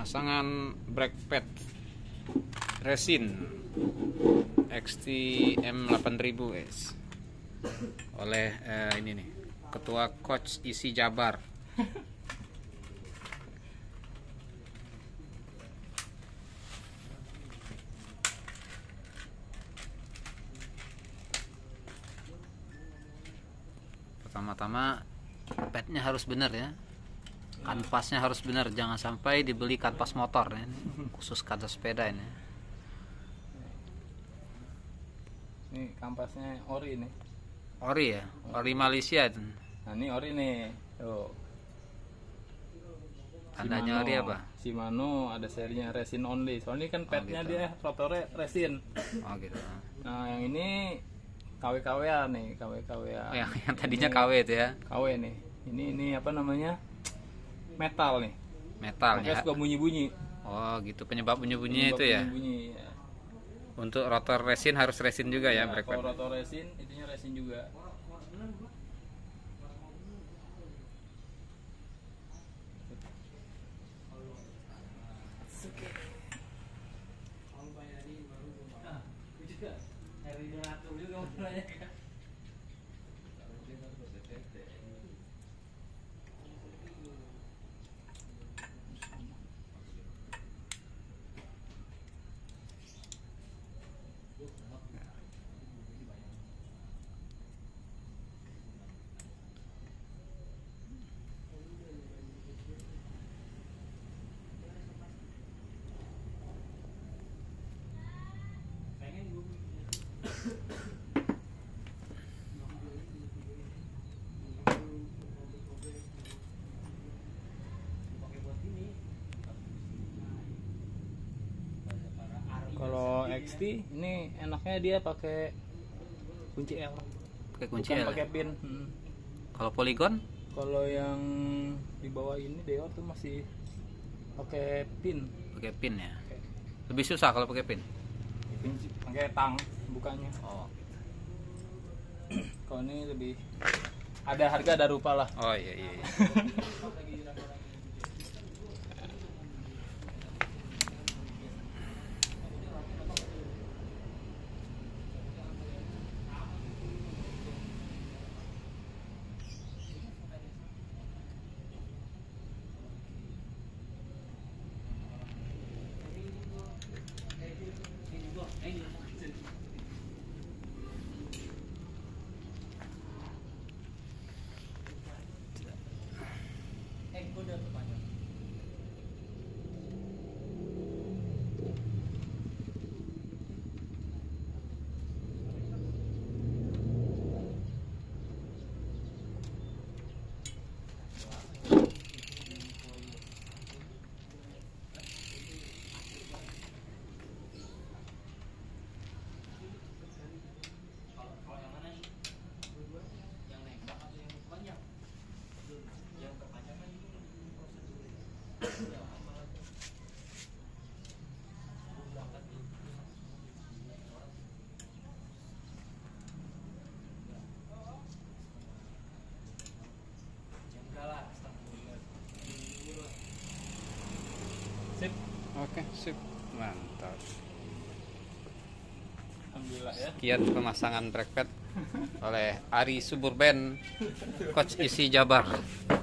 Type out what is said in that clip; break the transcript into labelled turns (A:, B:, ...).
A: Pemasangan brake pad resin XT M8000 guys, oleh ini nih ketua coach isi Jabar. Pertama-tama padnya harus benar ya, kanvasnya harus benar, jangan sampai dibeli kanvas motor ya. Khusus kanvas sepeda ini.
B: Ini kanvasnya ori nih.
A: Ori ya, ori Malaysia.
B: Nah ini ori nih, tuh.
A: Tandanya ori apa?
B: Shimano, ada serinya resin only. Soalnya kan padnya
A: gitu.
B: dia rotornya resin.
A: Oh gitu.
B: Nah yang ini KW-KW nih, KW-KW.
A: Oh, yang tadinya KW itu ya.
B: KW nih. Ini apa namanya? Metal nih.
A: Metal ya.
B: Makanya suka bunyi-bunyi.
A: Oh gitu, penyebab bunyi-bunyinya itu ya.
B: Bunyi, ya.
A: Untuk rotor resin harus resin juga ya, brake pad.
B: Kalau rotor resin, itunya resin juga. Kalau XT ini enaknya dia pakai kunci L.
A: Pakai kunci
B: Bukan
A: L.
B: pakai pin.
A: Kalau Polygon?
B: Kalau yang di bawah ini Deor tuh masih pakai pin.
A: Pakai pin ya. Lebih susah kalau pakai pin.
B: Pakai tang bukanya.
A: Oh.
B: Kalau ini lebih ada harga ada rupa lah.
A: Oh iya.
B: Sip.
A: Oke, sip. Mantap.
B: Alhamdulillah ya.
A: Sekian pemasangan brake pad oleh Ari Suburben, coach isi Jabar.